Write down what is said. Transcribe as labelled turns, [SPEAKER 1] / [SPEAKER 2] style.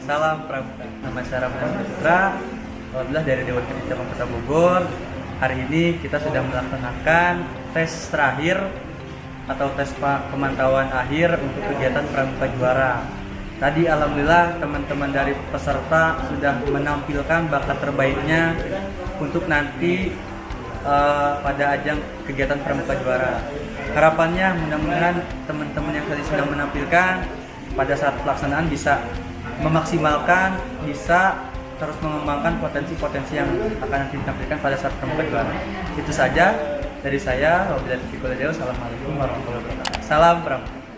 [SPEAKER 1] Salam Pramuka. Nama saya Ramdan Putra. Alhamdulillah dari Dewan Pendidikan Cabang Kota Bogor. Hari ini kita sudah melaksanakan tes terakhir atau tes pemantauan akhir untuk kegiatan Pramuka Juara. Tadi alhamdulillah teman-teman dari peserta sudah menampilkan bakat terbaiknya untuk nanti pada ajang kegiatan Pramuka Juara. Harapannya mudah-mudahan teman-teman yang tadi sudah menampilkan pada saat pelaksanaan bisa memaksimalkan, bisa terus mengembangkan potensi-potensi yang akan nanti ditampilkan pada saat Pramuka Juara. Itu saja dari saya. Wabillahi taufiq wal hidayah. Assalamualaikum warahmatullahi wabarakatuh. Salam Pramuka.